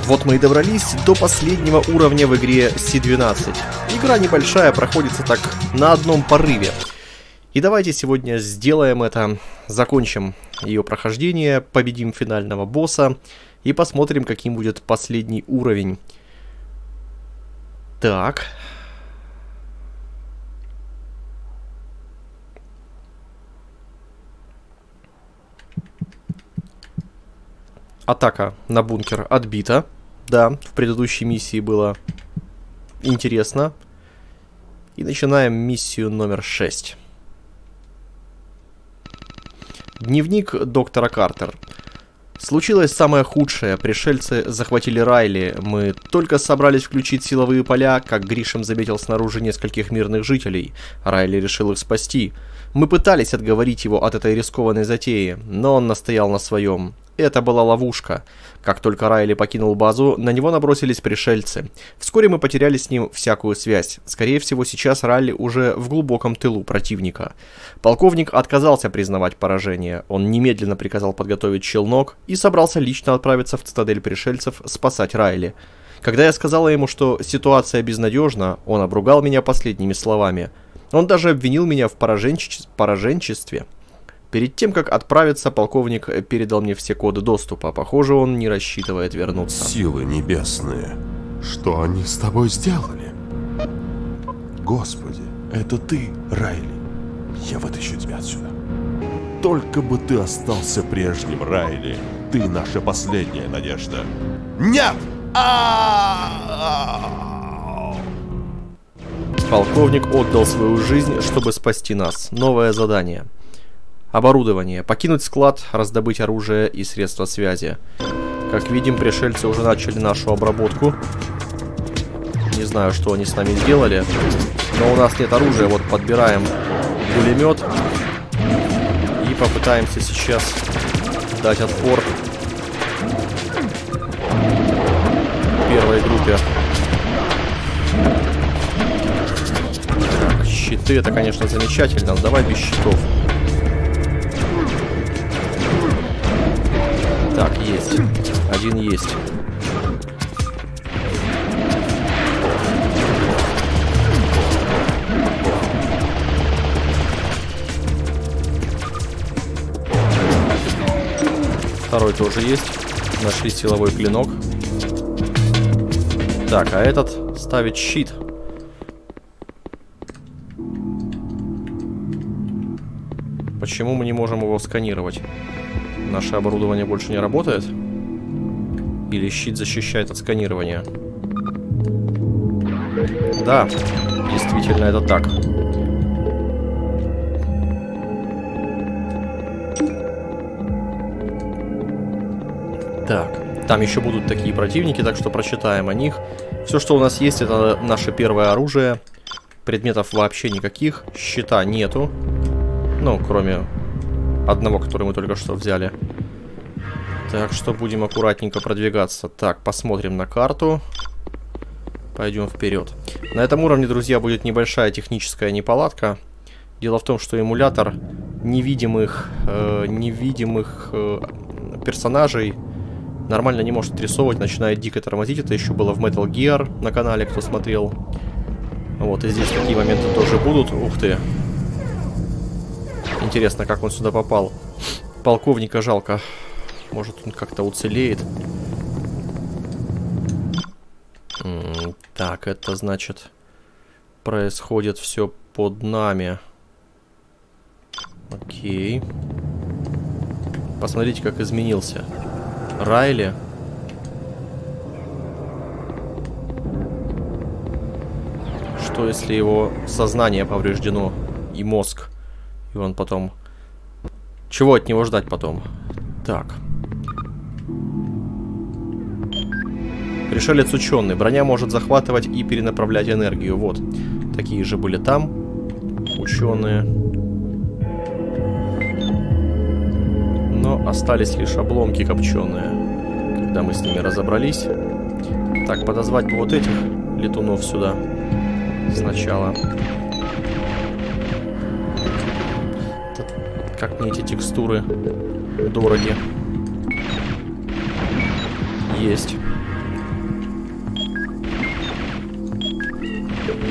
Вот мы и добрались до последнего уровня в игре C12. Игра небольшая, проходится так на одном порыве. И давайте сегодня сделаем это, закончим ее прохождение, победим финального босса и посмотрим, каким будет последний уровень. Так. Атака на бункер отбита. Да, в предыдущей миссии было интересно. И начинаем миссию номер 6. Дневник доктора Картер. Случилось самое худшее. Пришельцы захватили Райли. Мы только собрались включить силовые поля, как Гришем заметил снаружи нескольких мирных жителей. Райли решил их спасти. Мы пытались отговорить его от этой рискованной затеи, но он настоял на своем. Это была ловушка. Как только Райли покинул базу, на него набросились пришельцы. Вскоре мы потеряли с ним всякую связь. Скорее всего, сейчас Райли уже в глубоком тылу противника. Полковник отказался признавать поражение. Он немедленно приказал подготовить челнок и собрался лично отправиться в цитадель пришельцев спасать Райли. Когда я сказала ему, что ситуация безнадежна, он обругал меня последними словами. Он даже обвинил меня в пораженчестве. Перед тем, как отправиться, полковник передал мне все коды доступа. Похоже, он не рассчитывает вернуться. Силы небесные, что они с тобой сделали? Господи, это ты, Райли. Я вытащу тебя отсюда. Только бы ты остался прежним, Райли. Ты наша последняя надежда. Нет! Полковник отдал свою жизнь, чтобы спасти нас. Новое задание. Оборудование. Покинуть склад, раздобыть оружие и средства связи. Как видим, пришельцы уже начали нашу обработку. Не знаю, что они с нами сделали. Но у нас нет оружия. Вот подбираем пулемет. И попытаемся сейчас дать отпор первой группе. Так, щиты, это, конечно, замечательно. Давай без щитов. Так, есть. Один есть. Второй тоже есть. Нашли силовой клинок. Так, а этот ставит щит. Почему мы не можем его сканировать? Наше оборудование больше не работает? Или щит защищает от сканирования? Да, действительно это так. Так, там еще будут такие противники, так что прочитаем о них. Все, что у нас есть, это наше первое оружие. Предметов вообще никаких. Щита нету. Ну, кроме одного, который мы только что взяли. Так что будем аккуратненько продвигаться. Так, посмотрим на карту. Пойдем вперед. На этом уровне, друзья, будет небольшая техническая неполадка. Дело в том, что эмулятор невидимых персонажей нормально не может отрисовывать, начинает дико тормозить. Это еще было в Metal Gear на канале, кто смотрел. Вот, и здесь такие моменты тоже будут. Ух ты. Интересно, как он сюда попал. Полковника жалко. Может, он как-то уцелеет. Так, это значит, происходит все под нами. Окей. Посмотрите, как изменился Райли. Что, если его сознание повреждено и мозг? И он потом... Чего от него ждать потом? Так. Пришелец ученый. Броня может захватывать и перенаправлять энергию. Вот. Такие же были там. Ученые. Но остались лишь обломки копченые. Когда мы с ними разобрались. Так, подозвать бы вот этих летунов сюда. Сначала. Как мне эти текстуры дороги. Есть.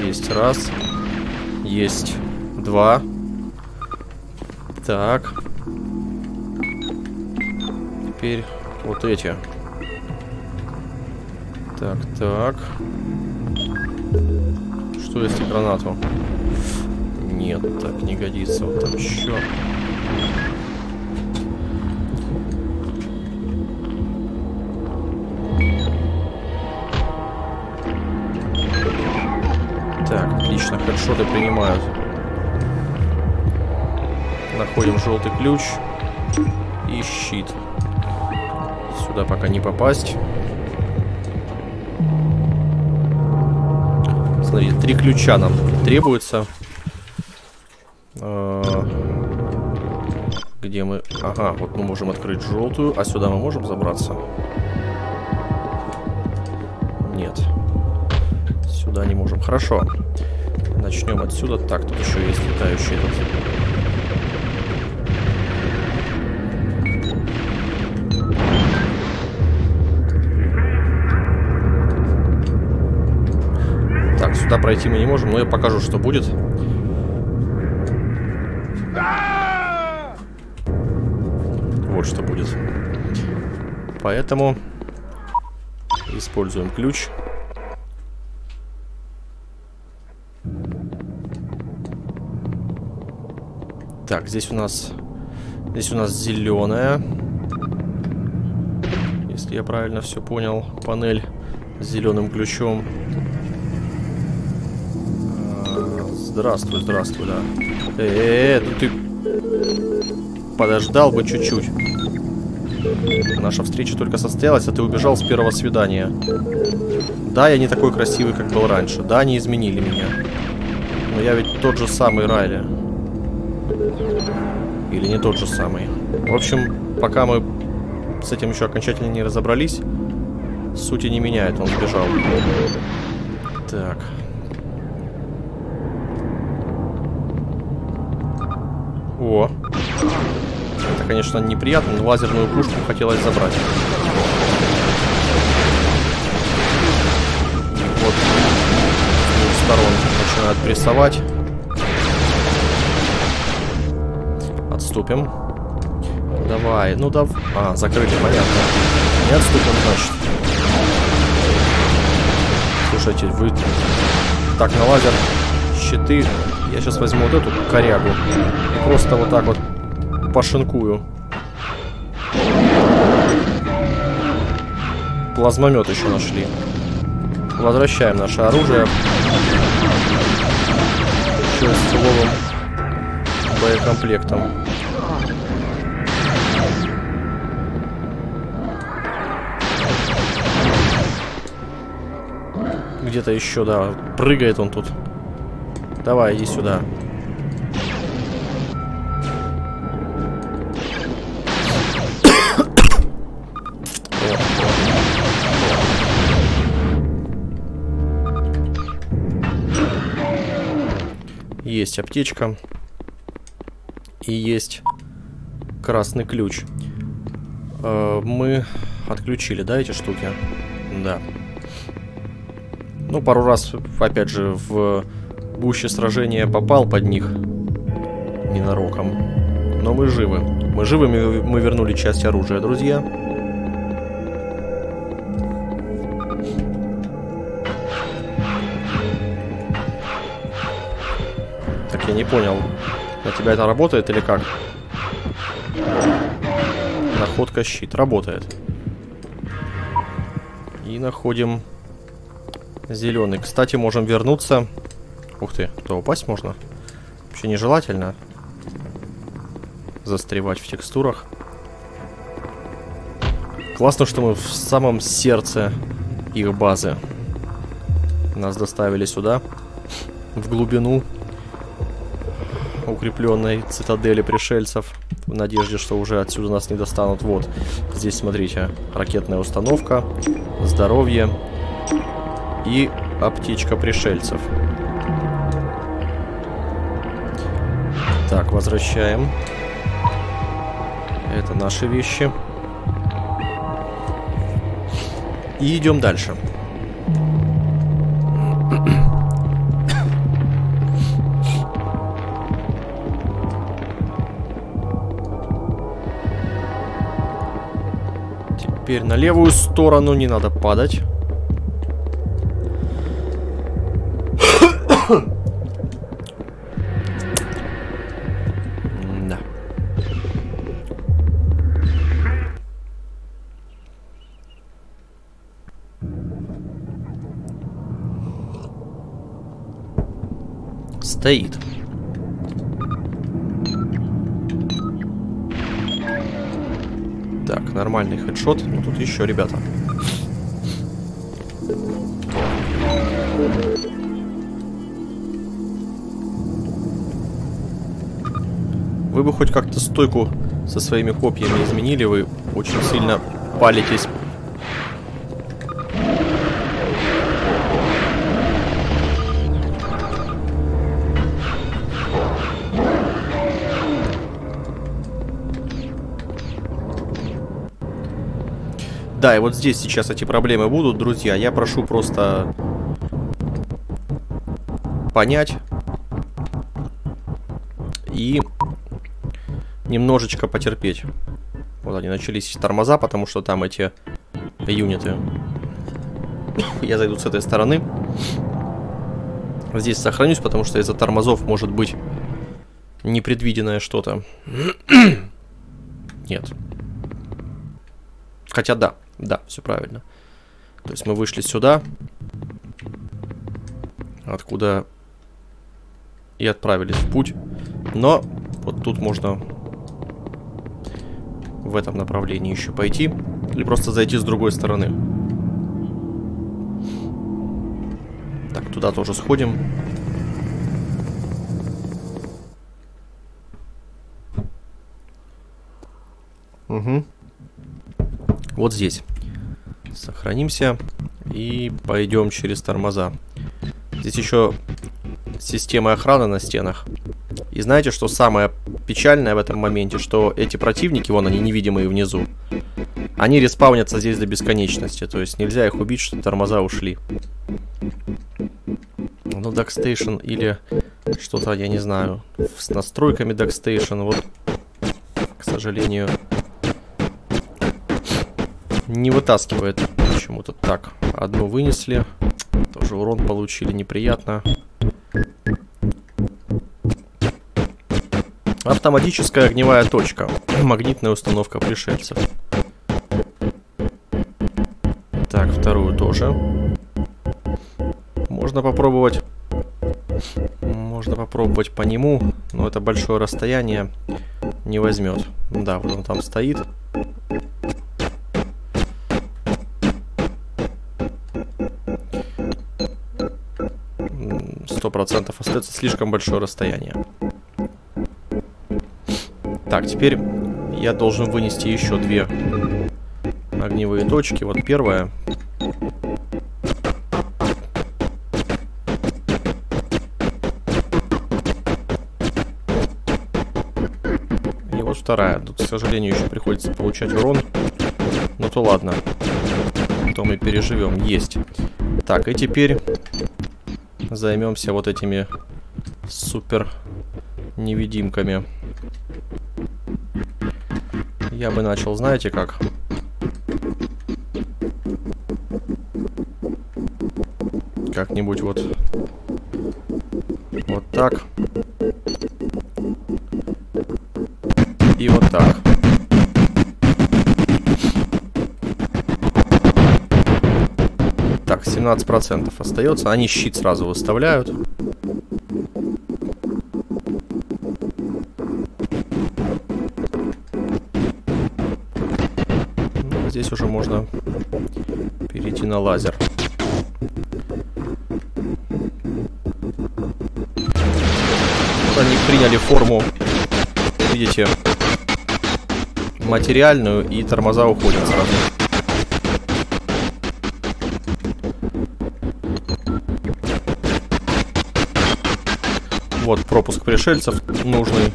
Есть раз. Есть два. Так. Теперь вот эти. Так, так. Что если гранату? Нет, так не годится. Вот там еще. Так, отлично, хедшоты принимают. Находим желтый ключ и щит. Сюда пока не попасть. Смотри, 3 ключа нам требуется. Где мы? Ага, вот мы можем открыть желтую. А сюда мы можем забраться? Нет. Сюда не можем. Хорошо. Начнем отсюда. Так, тут еще есть летающий этот. Так, сюда пройти мы не можем, но я покажу, что будет. Вот что будет. Поэтому используем ключ. Так, здесь у нас зеленая. Если я правильно все понял, панель с зеленым ключом. Здравствуй, здравствуй, да. Ну ты подождал бы чуть-чуть. Наша встреча только состоялась, а ты убежал с первого свидания. Да, я не такой красивый, как был раньше. Да, они изменили меня. Но я ведь тот же самый Райли. Или не тот же самый. В общем, пока мы с этим еще окончательно не разобрались, сути не меняет, он сбежал. Так. О. Это, конечно, неприятно, но лазерную пушку хотелось забрать. Вот. С двух сторон начинают прессовать. Отступим. Давай, ну да. А, закрыли, понятно. Не отступим, значит. Слушайте, вы так на лазер щиты. Я сейчас возьму вот эту корягу и просто вот так вот пошинкую. Плазмомет еще нашли. Возвращаем наше оружие. Еще с целовым боекомплектом. Где-то еще, да, прыгает он тут. Давай, иди сюда. Есть аптечка. И есть красный ключ. Мы отключили, да, эти штуки? Да. Ну, пару раз, опять же, в гуще сражения попал под них ненароком. Но мы живы. Мы живы, мы вернули часть оружия, друзья. Так, я не понял. На тебя это работает или как? Находка щит. Работает. И находим зеленый. Кстати, можем вернуться. Ух ты, то упасть можно. Вообще нежелательно застревать в текстурах. Классно, что мы в самом сердце их базы. Нас доставили сюда, в глубину укрепленной цитадели пришельцев, в надежде, что уже отсюда нас не достанут. Вот, здесь, смотрите, ракетная установка, здоровье и аптечка пришельцев. Так, возвращаем. Это наши вещи. И идем дальше. Теперь на левую сторону, не надо падать. Да. Стоит. Так, нормальный хедшот. Ну тут еще, ребята. Вы бы хоть как-то стойку со своими копьями изменили, вы очень сильно палитесь. Да, и вот здесь сейчас эти проблемы будут, друзья. Я прошу просто понять и немножечко потерпеть. Вот они начались тормоза, потому что там эти юниты. Я зайду с этой стороны. Здесь сохранюсь, потому что из-за тормозов может быть непредвиденное что-то. Нет. Хотя да, да, все правильно. То есть мы вышли сюда, откуда и отправились в путь. Но вот тут можно в этом направлении еще пойти. Или просто зайти с другой стороны. Так, туда тоже сходим. Угу. Вот здесь. Сохранимся и пойдем через тормоза. Здесь еще система охраны на стенах. И знаете, что самое печальное в этом моменте? Что эти противники, вон они невидимые внизу, они респаунятся здесь до бесконечности. То есть нельзя их убить, что тормоза ушли. Ну, Dockstation или что-то, я не знаю, с настройками Dockstation, вот, к сожалению, не вытаскивает почему-то. Так, одну вынесли. Тоже урон получили, неприятно. Автоматическая огневая точка. Магнитная установка пришельцев. Так, вторую тоже. Можно попробовать. Можно попробовать по нему. Но это большое расстояние. Не возьмет. Да, вот он там стоит. 100% остается слишком большое расстояние. Так, теперь я должен вынести еще две огневые точки. Вот первая. И вот вторая. Тут, к сожалению, еще приходится получать урон. Ну то ладно. То мы переживем. Есть. Так, и теперь займемся вот этими супер невидимками. Я бы начал, знаете как? Как-нибудь вот так. И вот так. Так, 17% остается. Они щит сразу выставляют. Ну, здесь уже можно перейти на лазер. Вот они приняли форму, видите, материальную, и тормоза уходят сразу. Вот пропуск пришельцев нужный.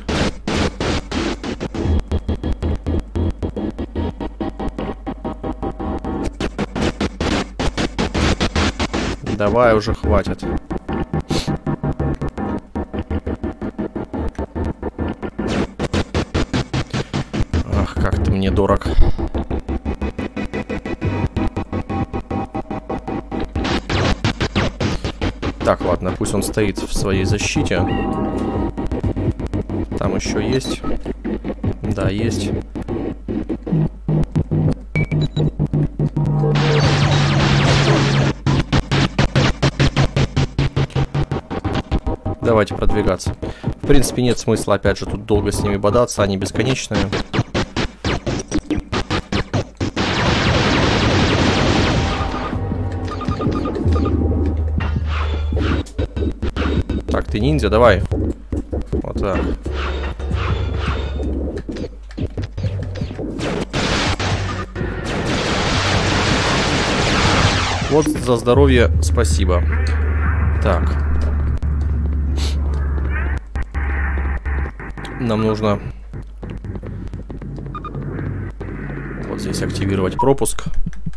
Давай уже, хватит. Ах, как ты мне дорог. Так, ладно, пусть он стоит в своей защите. Там еще есть. Да, есть. Давайте продвигаться. В принципе, нет смысла, опять же, тут долго с ними бодаться, они бесконечные. Так, ты ниндзя, давай. Вот так. Вот за здоровье спасибо. Так. Нам нужно вот здесь активировать пропуск.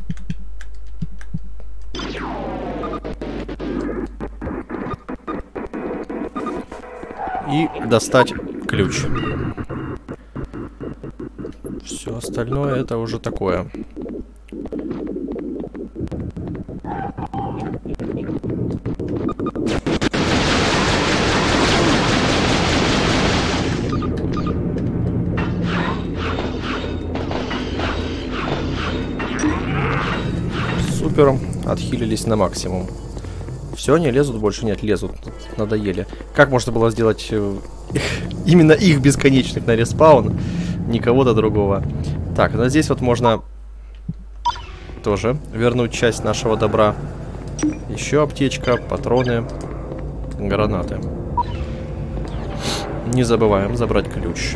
И достать ключ. Все остальное это уже такое. Супер, отхилились на максимум. Все, они лезут, больше нет, лезут. Надоели. Как можно было сделать именно их бесконечных на респаун? Не кого-то другого. Так, ну здесь вот можно тоже вернуть часть нашего добра. Еще аптечка, патроны, гранаты. Не забываем забрать ключ.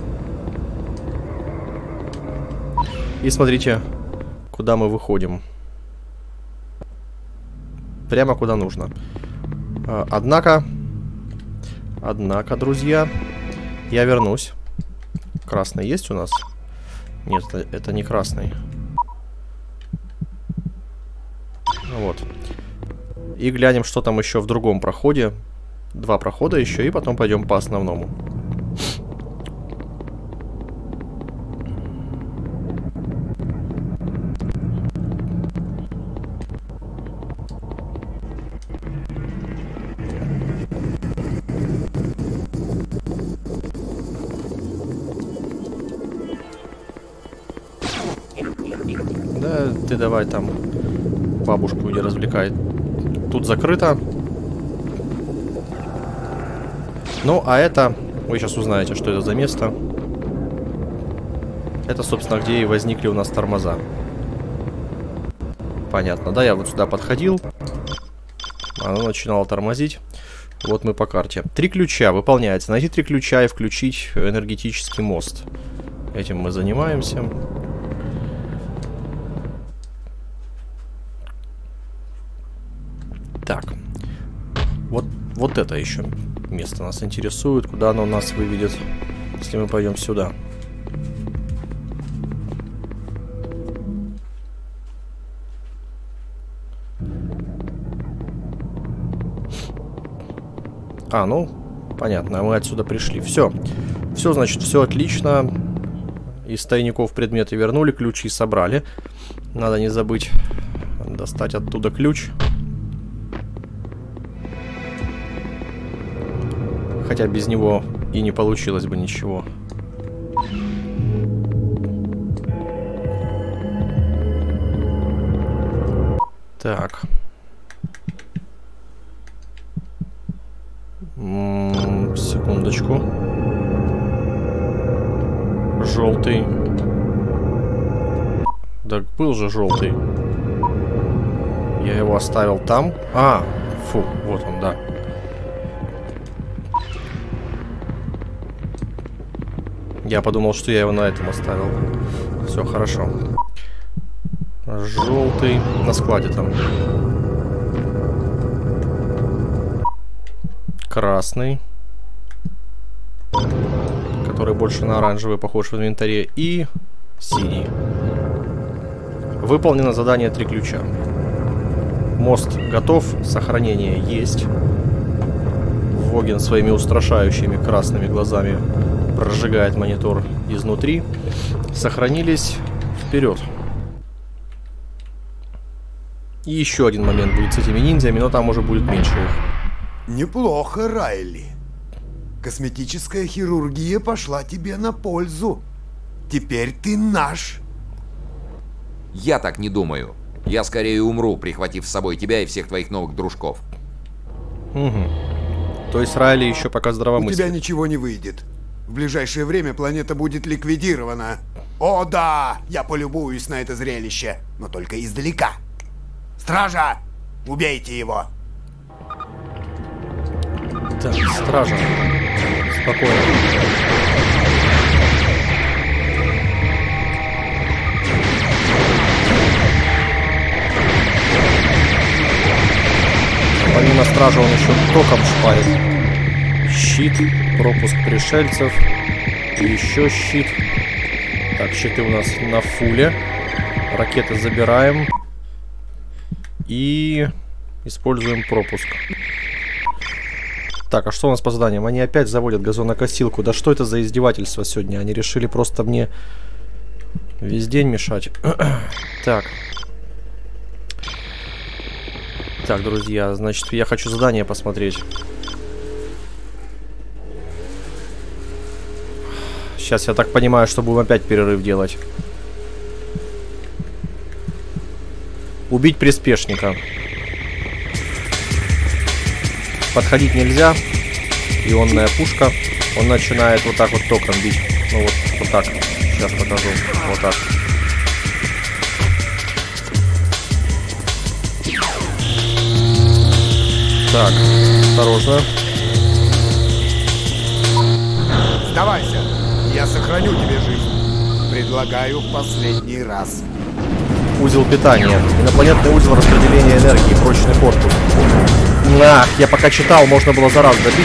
И смотрите, куда мы выходим. Прямо куда нужно. Однако, друзья, я вернусь. Красный есть у нас? Нет, это не красный. Вот. И глянем, что там еще в другом проходе. 2 прохода еще, и потом пойдем по основному. Да, ты давай там бабушку иди развлекай. Тут закрыто. Ну, а это... Вы сейчас узнаете, что это за место. Это, собственно, где и возникли у нас тормоза. Понятно, да? Я вот сюда подходил. Оно начинало тормозить. Вот мы по карте. 3 ключа выполняется. Найти 3 ключа и включить энергетический мост. Этим мы занимаемся. Так. Вот это еще место нас интересует. Куда оно нас выведет, если мы пойдем сюда. А, ну, понятно, мы отсюда пришли. Все. Все, значит, все отлично. Из тайников предметы вернули, ключи собрали. Надо не забыть достать оттуда ключ. Хотя без него и не получилось бы ничего. Так. Секундочку. Желтый. Так был же желтый. Я его оставил там. А, фу, вот он, да. Я подумал, что я его на этом оставил. Все хорошо. Желтый на складе там. Красный, который больше на оранжевый похож в инвентаре. И синий. Выполнено задание 3 ключа. Мост готов, сохранение есть. Воген своими устрашающими красными глазами прожигает монитор изнутри. Сохранились. Вперед. И еще один момент будет с этими ниндзями, но там уже будет меньше их. Неплохо, Райли. Косметическая хирургия пошла тебе на пользу. Теперь ты наш. Я так не думаю. Я скорее умру, прихватив с собой тебя и всех твоих новых дружков. Угу. То есть Райли еще пока здравомыслит. У тебя ничего не выйдет. В ближайшее время планета будет ликвидирована. О да, я полюбуюсь на это зрелище, но только издалека. Стража, убейте его. Так, стража. Спокойно. Помимо стража он еще током шпарит. Щит, пропуск пришельцев. И еще щит. Так, щиты у нас на фуле. Ракеты забираем. И используем пропуск. Так, а что у нас по заданиям? Они опять заводят газонокосилку. Да что это за издевательство сегодня? Они решили просто мне весь день мешать. Так. Так, друзья, значит, я хочу задание посмотреть. Сейчас я так понимаю, что будем опять перерыв делать. Убить приспешника. Подходить нельзя. Ионная пушка. Он начинает вот так вот током бить. Ну вот так. Сейчас покажу. Вот так. Так, осторожно. Сдавайся, я сохраню тебе жизнь. Предлагаю в последний раз. Узел питания. Инопланетный узел распределения энергии. Прочный корпус. Ах, я пока читал, можно было за раз добить.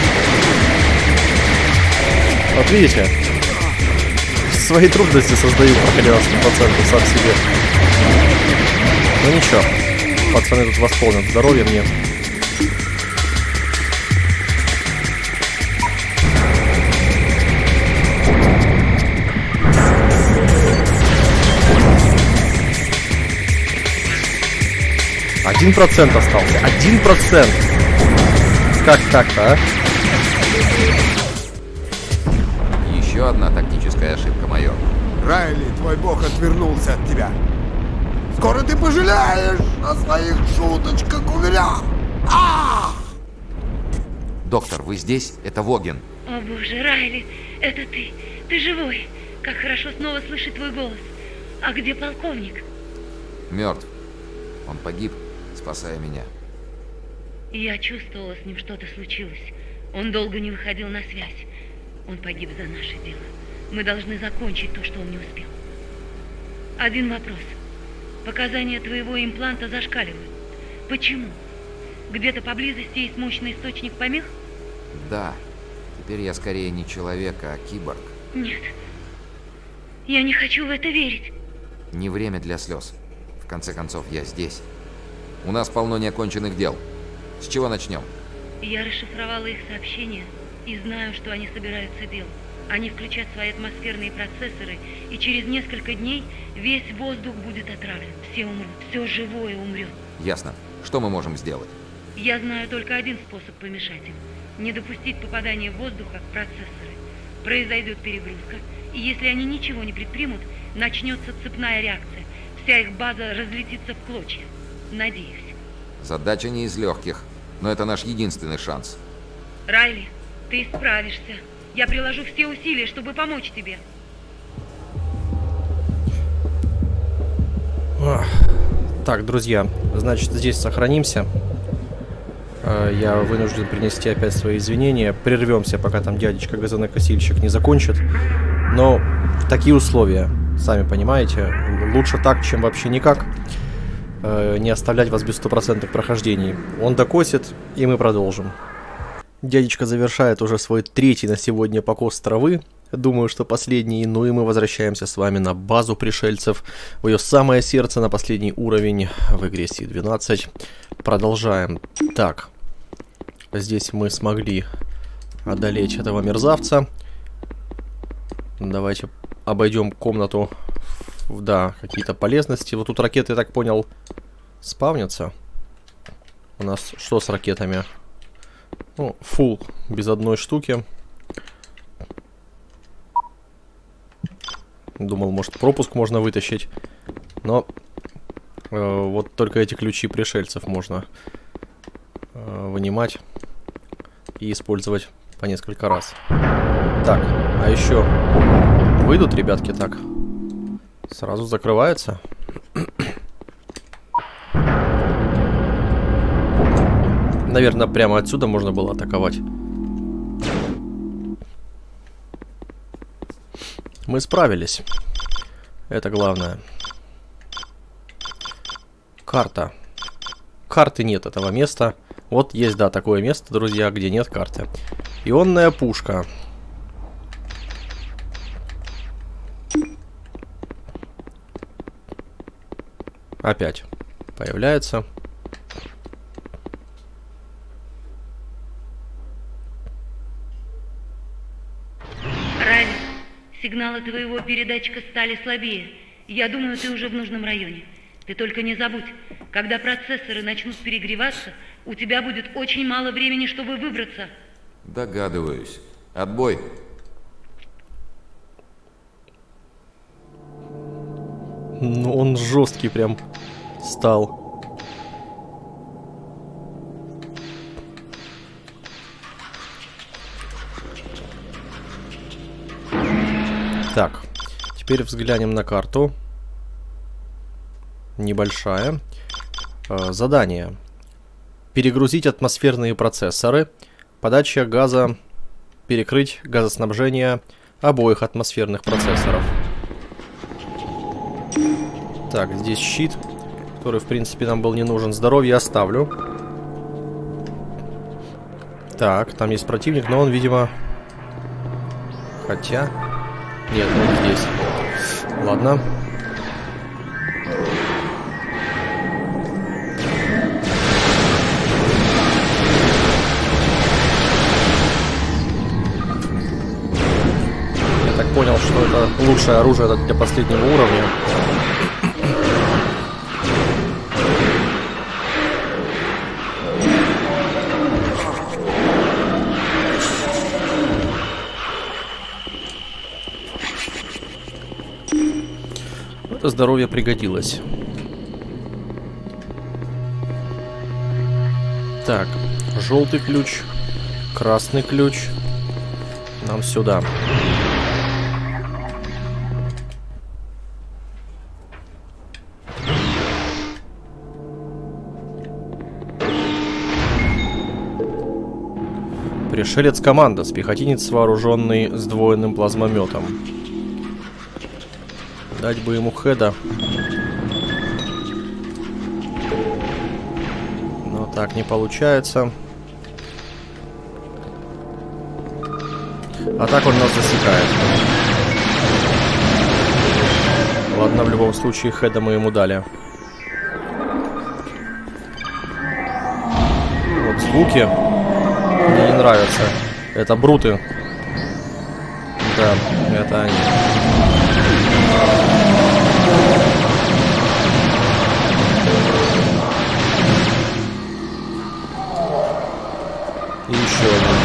Вот видите? Свои трудности создаю проходящим пациенту сам себе. Ну ничего. Пацаны тут восполнят здоровье мне. Один процент остался. 1%. Как так-то, а? Еще одна тактическая ошибка, майор. Райли, твой бог отвернулся от тебя. Скоро ты пожалеешь о своих шуточках, уверял. Доктор, вы здесь? Это Воген. О боже, Райли, это ты. Ты живой. Как хорошо снова слышать твой голос. А где полковник? Мертв. Он погиб, спасая меня. Я чувствовала, с ним что-то случилось. Он долго не выходил на связь. Он погиб за наше дело. Мы должны закончить то, что он не успел. Один вопрос. Показания твоего импланта зашкаливают. Почему? Где-то поблизости есть мощный источник помех? Да. Теперь я скорее не человек, а киборг. Нет. Я не хочу в это верить. Не время для слез. В конце концов, я здесь. У нас полно неоконченных дел. С чего начнем? Я расшифровала их сообщения и знаю, что они собираются делать. Они включат свои атмосферные процессоры, и через несколько дней весь воздух будет отравлен. Все умрут, все живое умрет. Ясно. Что мы можем сделать? Я знаю только один способ помешать им. Не допустить попадания воздуха в процессоры. Произойдет перегрузка, и если они ничего не предпримут, начнется цепная реакция. Вся их база разлетится в клочья. Надеюсь. Задача не из легких, но это наш единственный шанс. Райли, ты справишься. Я приложу все усилия, чтобы помочь тебе. Так, друзья, значит, здесь сохранимся. Я вынужден принести опять свои извинения. Прервемся, пока там дядечка газонокосильщик не закончит. Но такие условия, сами понимаете, лучше так, чем вообще никак. Не оставлять вас без стопроцентных прохождений. Он докосит, и мы продолжим. Дядечка завершает уже свой третий на сегодня покос травы. Думаю, что последний. Ну и мы возвращаемся с вами на базу пришельцев. В ее самое сердце, на последний уровень в игре C12. Продолжаем. Так. Здесь мы смогли одолеть этого мерзавца. Давайте обойдем комнату. Да, какие-то полезности. Вот тут ракеты, я так понял, спавнятся. У нас что с ракетами? Ну, фулл, без одной штуки. Думал, может, пропуск можно вытащить. Но вот только эти ключи пришельцев можно вынимать и использовать по несколько раз. Так, а еще выйдут ребятки так. Сразу закрывается. Наверное, прямо отсюда можно было атаковать. Мы справились. Это главное. Карта. Карты нет этого места. Вот есть, да, такое место, друзья, где нет карты. Ионная пушка. Опять появляется. Райли, сигналы твоего передатчика стали слабее. Я думаю, ты уже в нужном районе. Ты только не забудь, когда процессоры начнут перегреваться, у тебя будет очень мало времени, чтобы выбраться. Догадываюсь. Отбой. Ну, он жесткий прям стал. Так, теперь взглянем на карту. Небольшая. Задание. Перегрузить атмосферные процессоры. Подача газа. Перекрыть газоснабжение обоих атмосферных процессоров. Так, здесь щит, который, в принципе, нам был не нужен. Здоровье оставлю. Так, там есть противник, но он, видимо... Хотя... Нет, он здесь. Ладно. Я так понял, что это лучшее оружие для последнего уровня. Это здоровье пригодилось. Так, желтый ключ, красный ключ. Нам сюда. Пришелец командос, пехотинец, вооруженный сдвоенным плазмометом. Дать бы ему хеда. Но так не получается. А так он нас засекает. Ладно, в любом случае хеда мы ему дали. Вот звуки мне не нравятся. Это бруты. Да, это они. И еще один.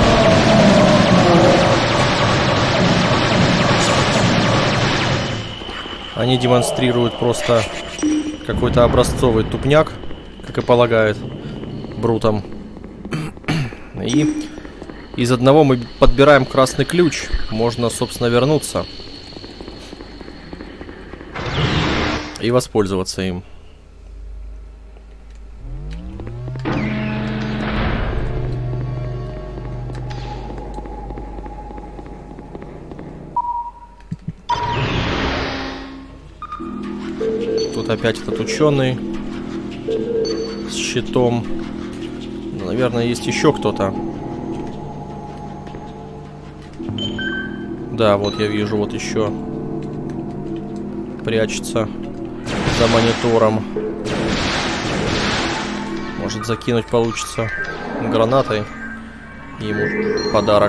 Они демонстрируют просто какой-то образцовый тупняк, как и полагает брутам. И из одного мы подбираем красный ключ. Можно, собственно, вернуться и воспользоваться им. Тут опять этот ученый с щитом. Ну, наверное, есть еще кто-то. Да, вот я вижу, вот еще прячется за монитором. Может, закинуть получится гранатой ему подарок.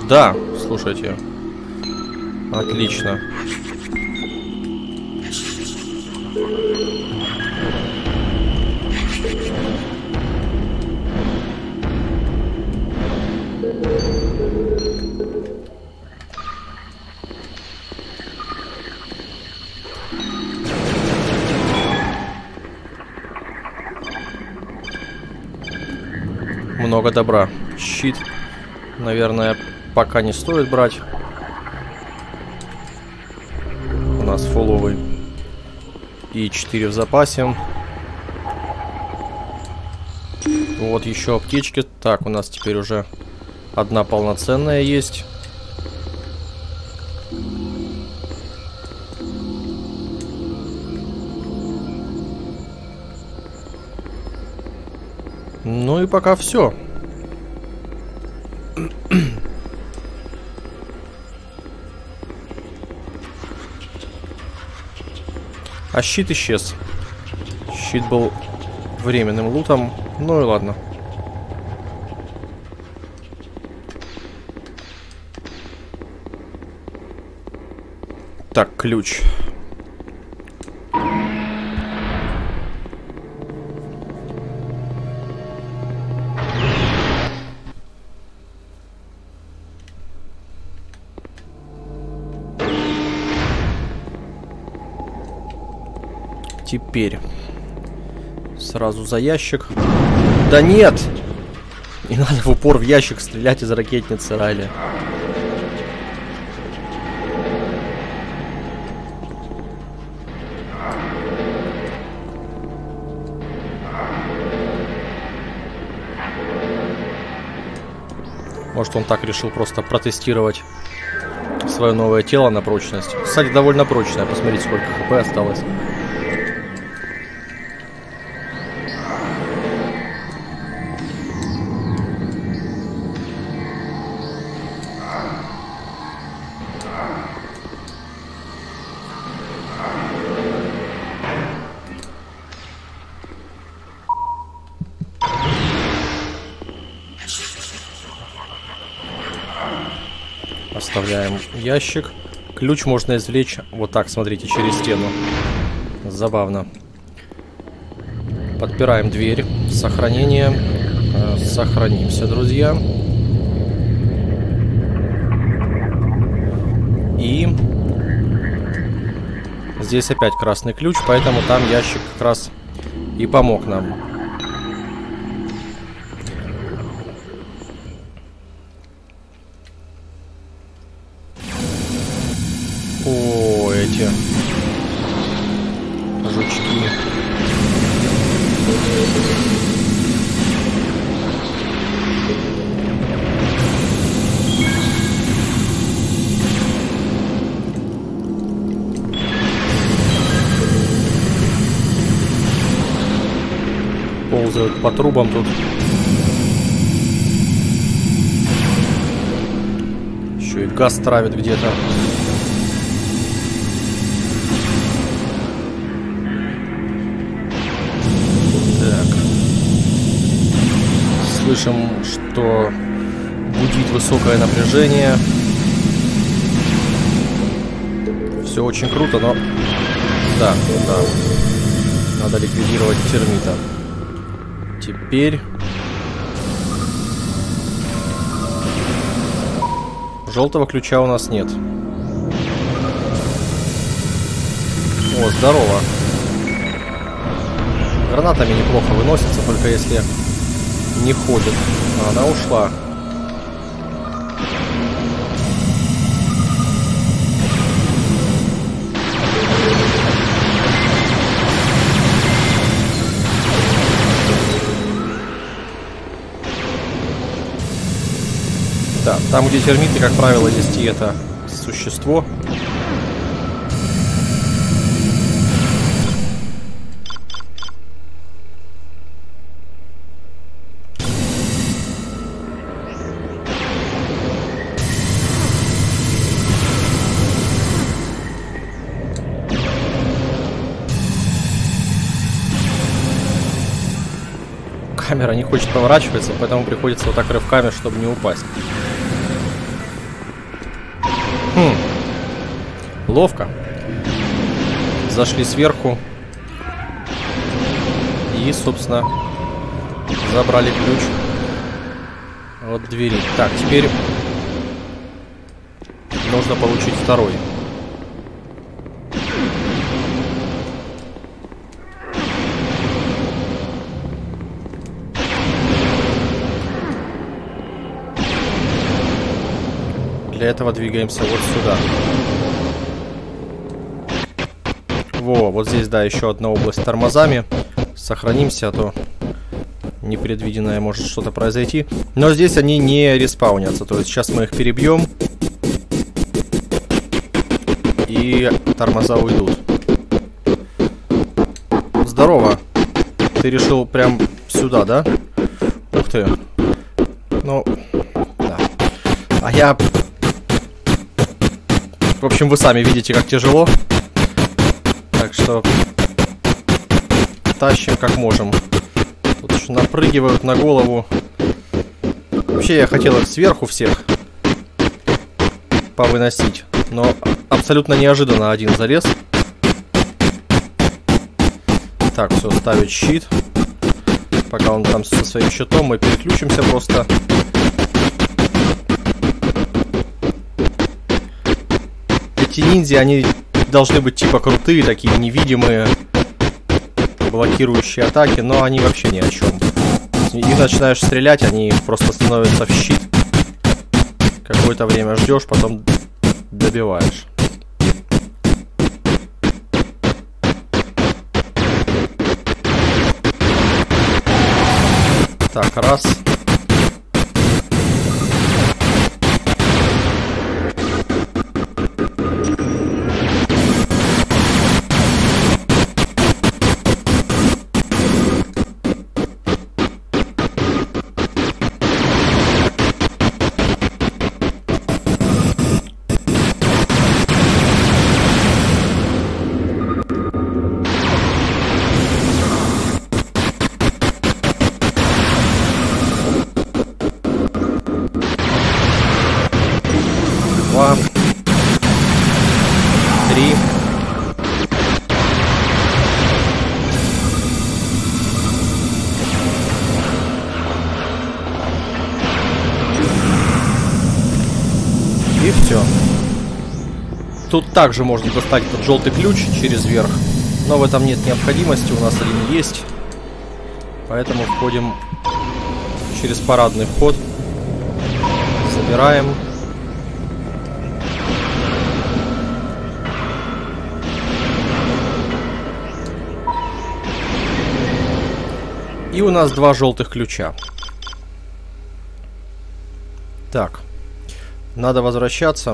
Да, слушайте. Отлично. Много добра. Щит, наверное, пока не стоит брать. У нас фуловый. И 4 в запасе. Вот еще аптечки. Так, у нас теперь уже одна полноценная есть. Ну и пока все. А щит исчез. Щит был временным лутом. Ну и ладно. Так, ключ. Теперь сразу за ящик. Да нет! Не надо в упор в ящик стрелять из ракетницы Райли. Может, он так решил просто протестировать свое новое тело на прочность. Кстати, довольно прочное. Посмотрите, сколько хп осталось. Оставляем ящик. Ключ можно извлечь вот так, смотрите, через стену. Забавно. Подпираем дверь. Сохранение. Сохранимся, друзья. И здесь опять красный ключ, поэтому там ящик как раз и помог нам. О, эти жучки. Ползают по трубам тут. Еще и газ травит где-то. Слышим, что гудит высокое напряжение. Все очень круто, но... Да. Надо ликвидировать термита. Теперь... Желтого ключа у нас нет. О, здорово. Гранатами неплохо выносится, только если... не ходит. Она ушла. Да, там, где термиты, как правило, есть и это существо. Камера не хочет поворачиваться, поэтому приходится вот так рывками, чтобы не упасть. Ловко. Зашли сверху. И, собственно, забрали ключ от двери. Так, теперь нужно получить второй. Для этого двигаемся вот сюда. Во, вот здесь, да, еще одна область с тормозами. Сохранимся, а то непредвиденное может что-то произойти. Но здесь они не респаунятся. То есть сейчас мы их перебьем. И тормоза уйдут. Здорово. Ты решил прям сюда, да? Ух ты. Ну, да. А я... В общем, вы сами видите, как тяжело. Так что тащим как можем. Тут еще напрыгивают на голову. Вообще я хотел их сверху всех повыносить. Но абсолютно неожиданно один залез. Так, все, ставить щит. Пока он там со своим щитом, мы переключимся просто. Эти ниндзя, они должны быть типа крутые, такие невидимые, блокирующие атаки, но они вообще ни о чем. Их начинаешь стрелять, они просто становятся в щит. Какое-то время ждешь, потом добиваешь. Так, раз. Два. Три. И все. Тут также можно достать этот желтый ключ через верх, но в этом нет необходимости, у нас один есть. Поэтому входим через парадный вход. Забираем. И у нас два желтых ключа. Так. Надо возвращаться.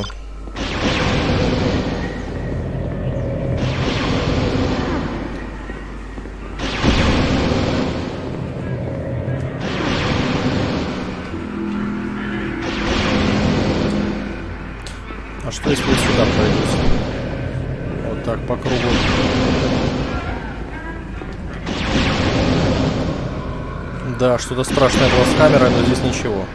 А что если я сюда пройдусь? Вот так по кругу. Да, что-то страшное было с камерой, но здесь ничего.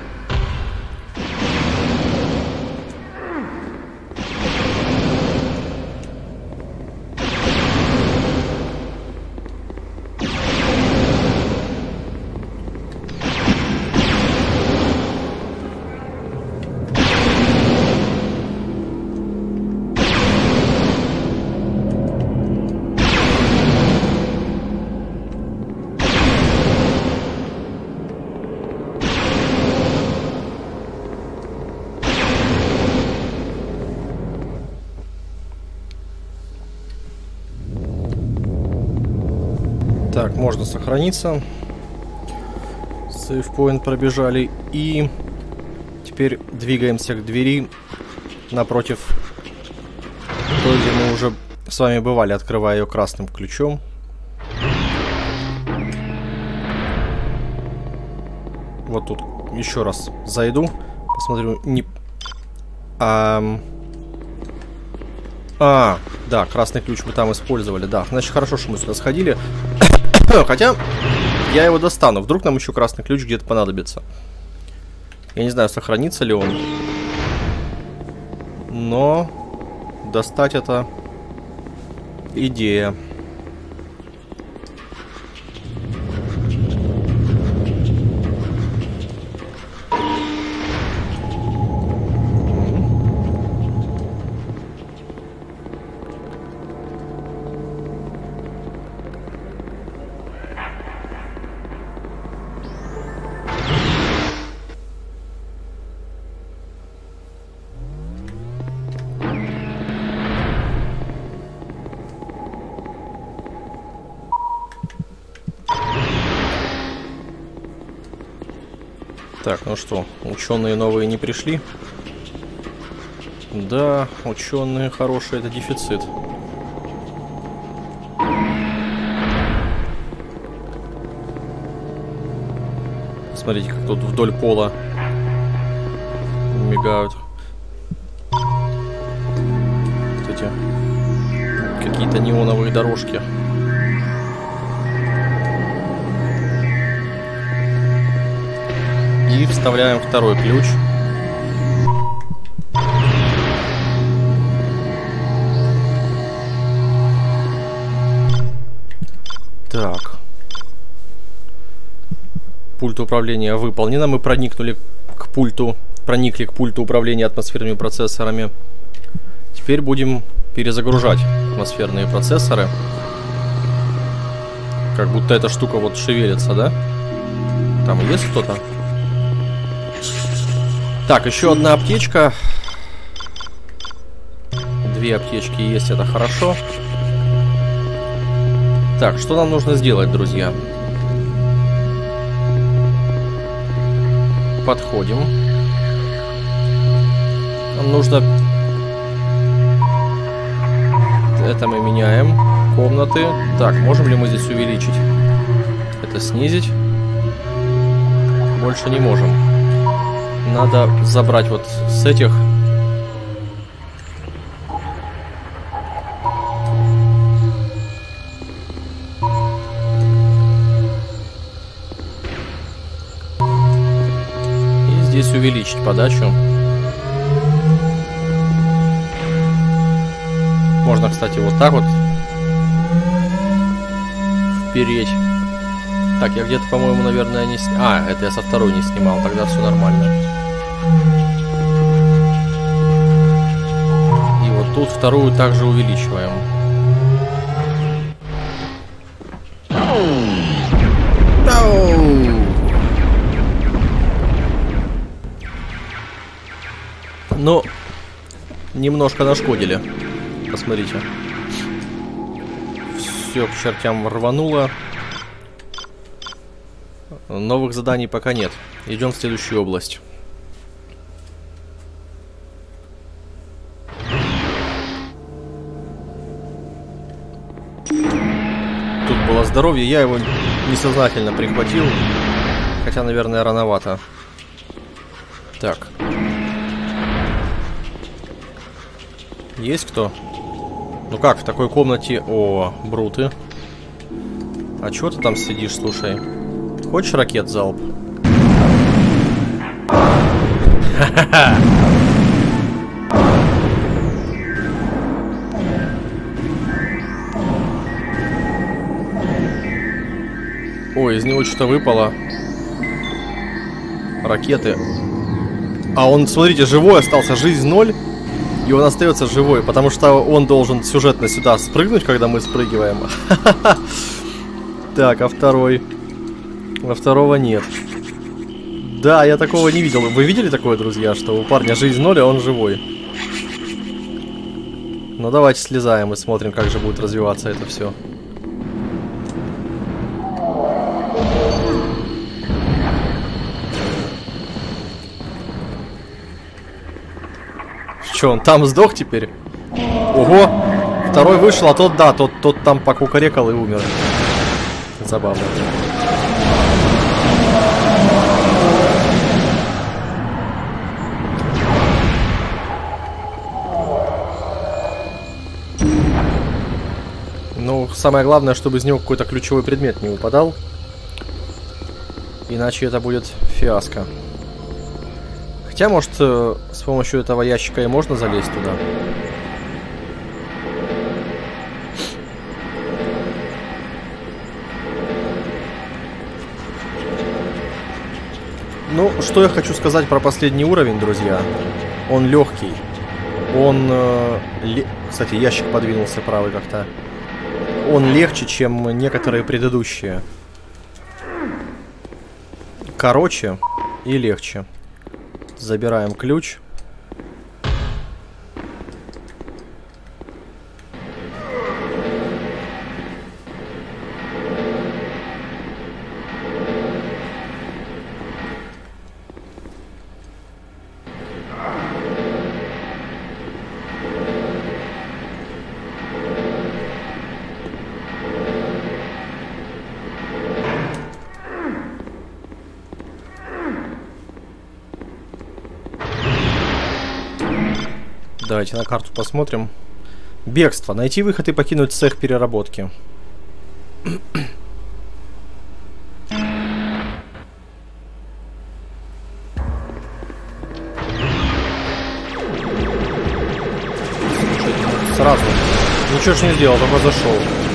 Так, можно сохраниться. Сейвпоинт пробежали. И теперь двигаемся к двери напротив той, где мы уже с вами бывали, открывая ее красным ключом. Вот тут еще раз зайду. Посмотрю. Да, красный ключ мы там использовали. Да, значит, хорошо, что мы сюда сходили. Хотя, я его достану. Вдруг нам еще красный ключ где-то понадобится. Я не знаю, сохранится ли он. Но достать это идея. Так, ну что, ученые новые не пришли? Да, ученые хорошие, это дефицит. Смотрите, как тут вдоль пола мигают. Вот эти какие-то неоновые дорожки. И вставляем второй ключ. Так. Пульт управления выполнено. Мы проникли к пульту управления атмосферными процессорами. Теперь будем перезагружать атмосферные процессоры. Как будто эта штука вот шевелится, да? Там есть кто-то? Так, еще одна аптечка. 2 аптечки есть, это хорошо. Так, что нам нужно сделать, друзья? Подходим. Нам нужно... Это мы меняем. Комнаты. Так, можем ли мы здесь увеличить? Это снизить. Больше не можем. Надо забрать вот с этих. И здесь увеличить подачу. Можно, кстати, вот так вот впереть. Так, я где-то, по-моему, наверное, не снимал. А, это я со второй не снимал, тогда все нормально. И вот тут вторую также увеличиваем. Ну, немножко нашкодили. Посмотрите. Все к чертям рвануло. Новых заданий пока нет. Идем в следующую область. Тут было здоровье. Я его несознательно прихватил. Хотя, наверное, рановато. Так. Есть кто? Ну как, в такой комнате... О, бруты. А чего ты там сидишь, слушай? Хочешь ракет залп? Ха-ха-ха! Ой, из него что-то выпало. Ракеты. А он, смотрите, живой остался. Жизнь 0. И он остается живой, потому что он должен сюжетно сюда спрыгнуть, когда мы спрыгиваем. Так, а второй? А второго нет. Да, я такого не видел. Вы видели такое, друзья, что у парня жизнь 0, а он живой? Ну давайте слезаем и смотрим, как же будет развиваться это все. Че, он там сдох теперь? Ого! Второй вышел, а тот, да, тот там покукарекал и умер. Забавно. Ну, самое главное, чтобы из него какой-то ключевой предмет не выпадал. Иначе это будет фиаско. Хотя, может, с помощью этого ящика и можно залезть туда. Ну, что я хочу сказать про последний уровень, друзья. Он легкий. Он... Кстати, ящик подвинулся правый как-то. Он легче, чем некоторые предыдущие. Короче и легче. Забираем ключ. Давайте на карту посмотрим. Бегство. Найти выход и покинуть цех переработки. Сразу. Ничего ж не сделал, только зашел.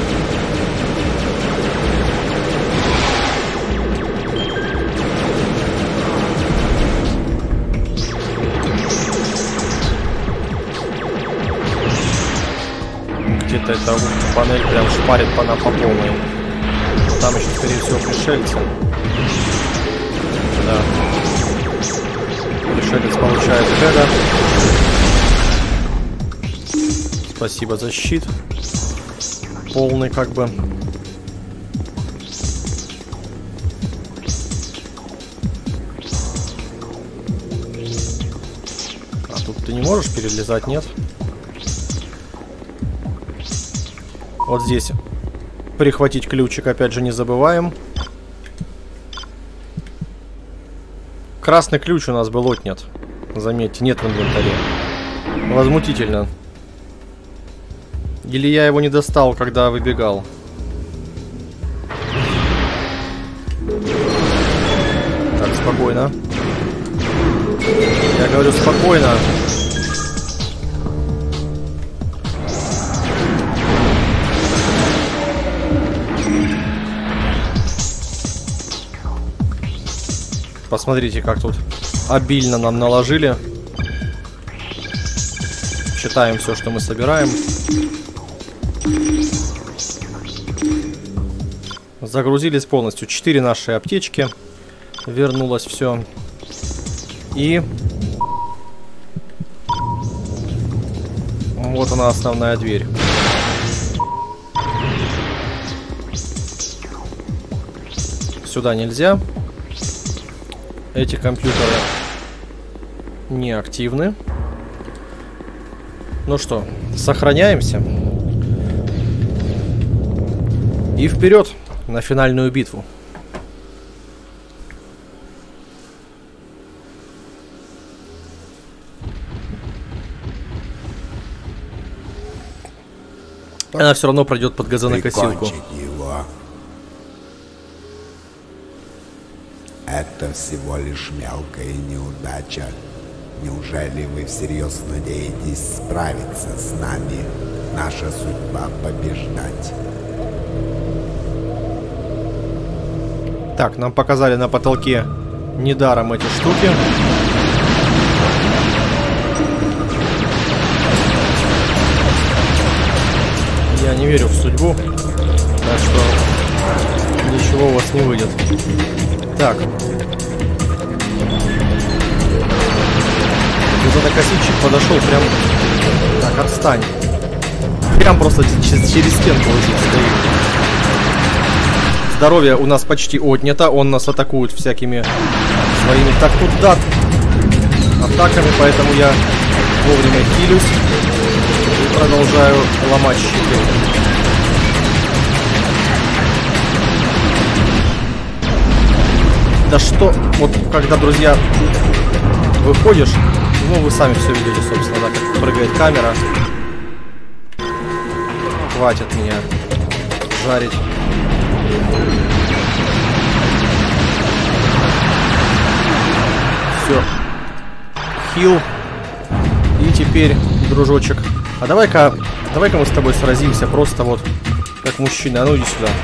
Где-то эта панель прям шпарит по нам по полной. Там еще, скорее всего, пришельцы. Да. Пришелец получает хэда. Спасибо за щит. Полный как бы. А тут ты не можешь перелезать, нет? Вот здесь прихватить ключик, опять же, не забываем. Красный ключ у нас был отнят. Заметьте, нет в инвентаре. Возмутительно. Или я его не достал, когда выбегал. Так, спокойно. Я говорю, спокойно. Посмотрите, как тут обильно нам наложили. Считаем все, что мы собираем. Загрузились полностью. 4 наши аптечки. Вернулось все. И... вот она, основная дверь. Сюда нельзя. Эти компьютеры не активны. Ну что, сохраняемся. И вперед на финальную битву. Она все равно пройдет под газонокосилку. Это всего лишь мелкая неудача. Неужели вы всерьез надеетесь справиться с нами? Наша судьба побеждать. Так, нам показали на потолке недаром эти штуки. Я не верю в судьбу, так что ничего у вас не выйдет. Так. Газонокосильщик подошел прям... Так, отстань. Прям просто через стенку стоит. Здоровье у нас почти отнято. Он нас атакует всякими своими... Так, тут да, атаками, поэтому я вовремя хилюсь и продолжаю ломать щиты. Да что, вот когда, друзья, выходишь, ну вы сами все видели, собственно, да, как прыгает камера. Хватит меня жарить. Все. хил. И теперь, дружочек, а давай-ка мы с тобой сразимся просто вот как мужчина. А ну иди сюда.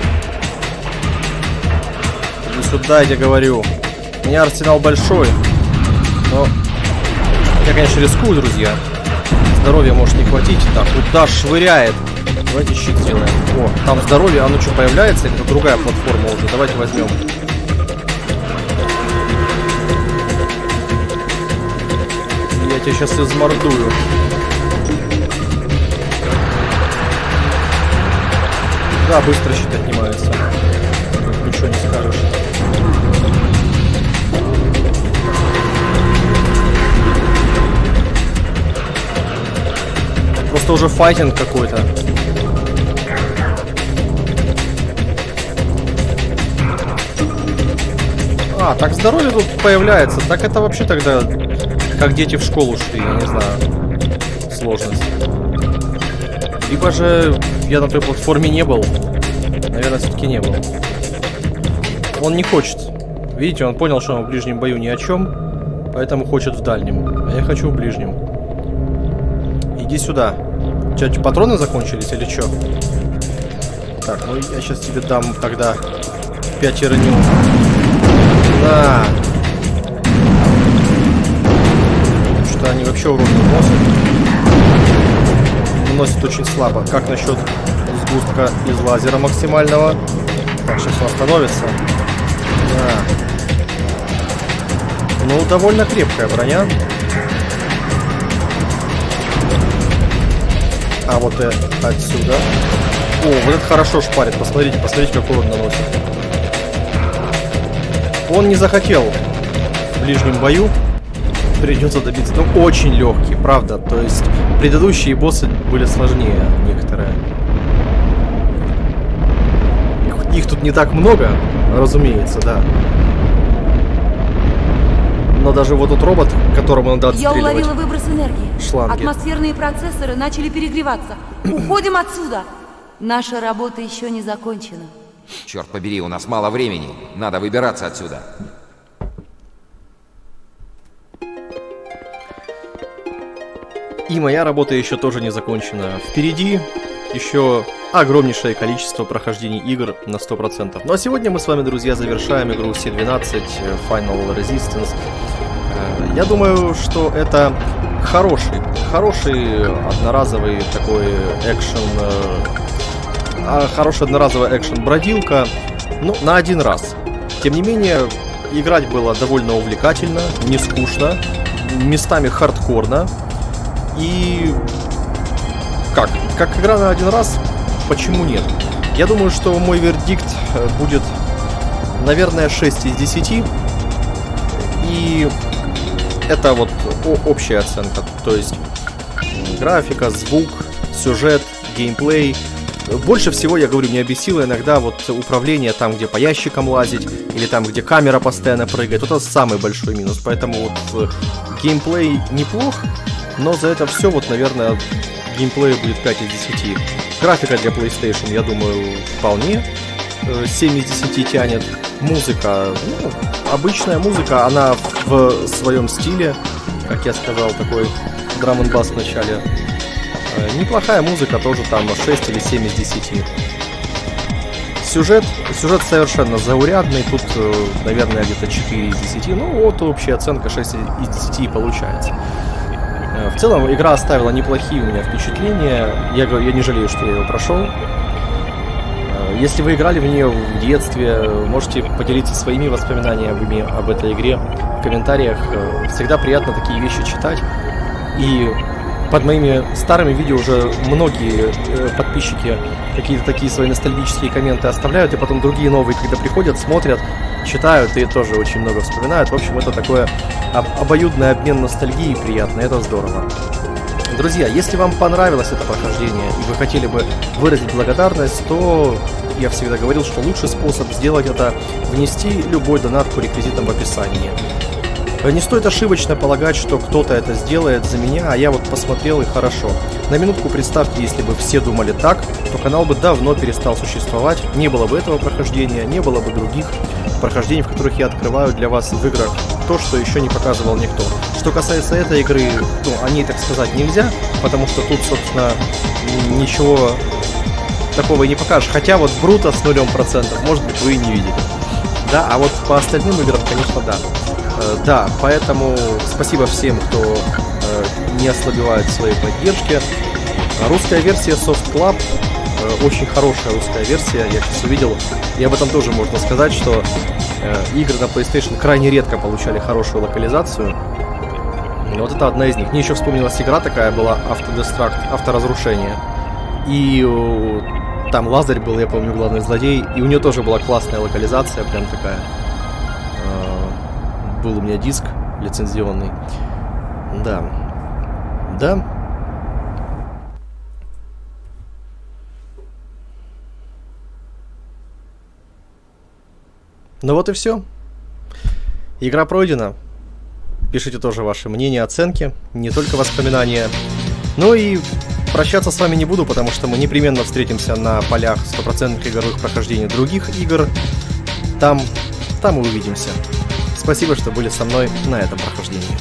Иди сюда, я тебе говорю. У меня арсенал большой, но я, конечно, рискую, друзья. Здоровья может не хватить. Так, куда швыряет? Давайте щит сделаем. О, там здоровье, оно что, появляется? Это другая платформа уже. Давайте возьмем. Я тебя сейчас измордую. Да, быстро щит отнимается. Ничего не скажешь. Просто уже файтинг какой-то. А, так здоровье тут появляется. Так это вообще тогда как дети в школу шли, я не знаю. Сложность. Либо же я на той платформе не был. Наверное, все-таки не был. Он не хочет. Видите, он понял, что он в ближнем бою ни о чем, поэтому хочет в дальнем. А я хочу в ближнем. Иди сюда. У тебя патроны закончились или что? Так, ну я сейчас тебе дам тогда 5 ироню. На! Что они вообще урон не наносят. Наносят очень слабо. Как насчет сгустка из лазера максимального? Так, сейчас он остановится. На. Ну, довольно крепкая броня. А вот отсюда. О, вот это хорошо шпарит. Посмотрите, какой урон наносит. Он не захотел в ближнем бою. Придется добиться. Ну, очень легкий, правда. То есть предыдущие боссы были сложнее некоторые. Их тут не так много, разумеется, да. Но даже вот тот робот, которому надо отстреливать. Я уловила выброс энергии. Шланги. Атмосферные процессоры начали перегреваться. Уходим отсюда. Наша работа еще не закончена. Черт побери, у нас мало времени. Надо выбираться отсюда. И моя работа еще тоже не закончена. Впереди еще огромнейшее количество прохождений игр на 100%. Ну а сегодня мы с вами, друзья, завершаем игру C12 Final Resistance. Я думаю, что это хороший одноразовый такой экшен, хорошая одноразовая экшен-бродилка, ну, на один раз. Тем не менее, играть было довольно увлекательно, не скучно, местами хардкорно. И как игра на один раз, почему нет? Я думаю, что мой вердикт будет, наверное, 6 из 10. И это вот общая оценка. То есть графика, звук, сюжет, геймплей. Больше всего, я говорю, меня бесило иногда вот управление там, где по ящикам лазить, или там, где камера постоянно прыгает. Это самый большой минус. Поэтому вот геймплей неплох, но за это все, вот, наверное, геймплей будет 5 из 10. Графика для PlayStation, я думаю, вполне 7 из 10 тянет. Музыка, ну, обычная музыка, она в своем стиле, как я сказал, такой драм-н-бас в начале. Неплохая музыка, тоже там 6 или 7 из 10. Сюжет совершенно заурядный, тут, наверное, где-то 4 из 10. Ну вот общая оценка 6 из 10 получается. В целом игра оставила неплохие у меня впечатления. Я не жалею, что я ее прошел. Если вы играли в нее в детстве, можете поделиться своими воспоминаниями об этой игре в комментариях. Всегда приятно такие вещи читать. И под моими старыми видео уже многие подписчики какие-то такие свои ностальгические комменты оставляют, и потом другие новые, когда приходят, смотрят, читают и тоже очень много вспоминают. В общем, это такое обоюдный обмен ностальгией приятный, это здорово. Друзья, если вам понравилось это прохождение и вы хотели бы выразить благодарность, то я всегда говорил, что лучший способ сделать это — внести любой донат по реквизитам в описании. Не стоит ошибочно полагать, что кто-то это сделает за меня, а я вот посмотрел и хорошо. На минутку представьте, если бы все думали так, то канал бы давно перестал существовать, не было бы этого прохождения, не было бы других прохождений, в которых я открываю для вас в играх то, что еще не показывал никто. Что касается этой игры, ну, о ней так сказать нельзя, потому что тут, собственно, ничего такого и не покажешь. Хотя вот Брута с 0%, может быть, вы и не видели. Да, а вот по остальным играм, конечно, да. Да, поэтому спасибо всем, кто не ослабевает в своей поддержке. Русская версия Soft Club, очень хорошая русская версия, я сейчас увидел. И об этом тоже можно сказать, что игры на PlayStation крайне редко получали хорошую локализацию. Вот это одна из них. Мне еще вспомнилась игра такая была, Автодестракт, авторазрушение. И там Лазарь был, я помню, главный злодей. И у нее тоже была классная локализация, прям такая. Был у меня диск лицензионный. Да. Да. Ну вот и все. Игра пройдена. Пишите тоже ваши мнения, оценки, не только воспоминания. Ну и прощаться с вами не буду, потому что мы непременно встретимся на полях 100% игровых прохождений других игр. Там и увидимся. Спасибо, что были со мной на этом прохождении.